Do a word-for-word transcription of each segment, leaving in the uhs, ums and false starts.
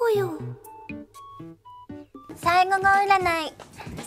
ぽよ。最後の占いスタンティン。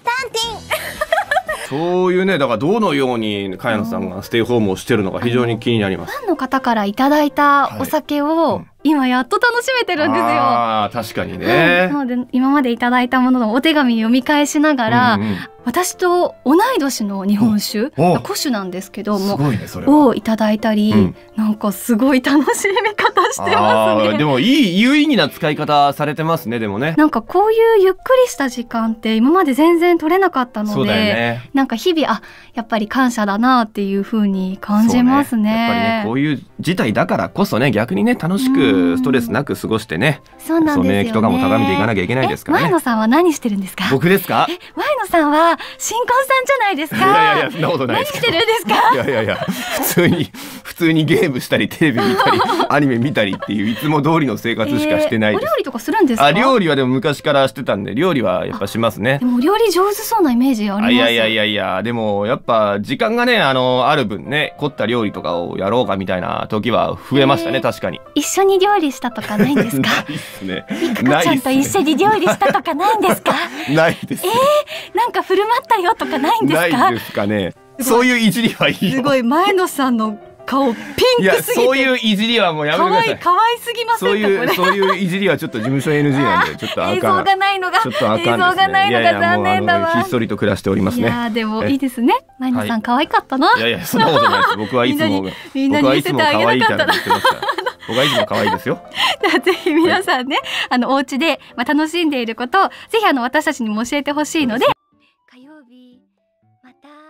そういうね、だからどのように茅野さんがステイホームをしてるのか非常に気になります。 ファンの方からいただいたお酒を、はい、うん、今やっと楽しめてるんですよ。 ああ、確かにね。 なので今までいただいたもののお手紙読み返しながら、うんうん、私と同い年の日本酒、古酒なんですけども、ね、をいただいたり、うん、なんかすごい楽しみ方してますね。 でもいい有意義な使い方されてますね。でもね、 なんかこういうゆっくりした時間って今まで全然取れなかったので、そうだよね、なんか日々あやっぱり感謝だなっていう風に感じますね。 やっぱりね、こういう事態だからこそね、逆にね楽しくストレスなく過ごしてね、 そうなんですよね、 免疫とかも高めていかなきゃいけないですからね。 前野さんは何してるんですか？ 僕ですか？ え、前野さんは新婚さんじゃないですか？ いやいや、そんなことないです。 何してるんですか？ いやいやいや、普通に普通にゲームしたりテレビ見たりアニメ見たりっていういつも通りの生活しかしてないです。 えー、お料理とかするんですか？ あ、料理はでも昔からしてたんで、料理はやっぱしますね。 でもお料理上手そうなイメージあります。 いやいやいやいや、でもやっぱ時間がね、あのある分ね、凝った料理とかをやろうかみたいな時は増えましたね。えー、確かに。 一緒に料理したとかないんですか？ ないっすね。 みかこちゃんと一緒に料理したとかないんですか？ ないですね。 えー、なんか振る舞ったよとかないんですか？ ないですかね。そういういじりはいいよ。 すごい、前野さんの顔ピンクすぎて、いや、 そういういじりはもうやめてください。 可愛すぎませんか？ そういうそういういじりはちょっと事務所 エヌジー なんでちょっとあかん。 映像がないのがちょっとあかんですね。 映像がないのが残念だわ。 ひっそりと暮らしておりますね。 いやでもいいですね。前野さん可愛かったな。 いやいや、そんなことないです。僕はいつもみんなに見せてあげなかったな。 僕はいつも可愛いですよ。 ぜひ皆さんね、あのお家でまあ楽しんでいることをぜひあの私たちにも教えてほしいので、火曜日また。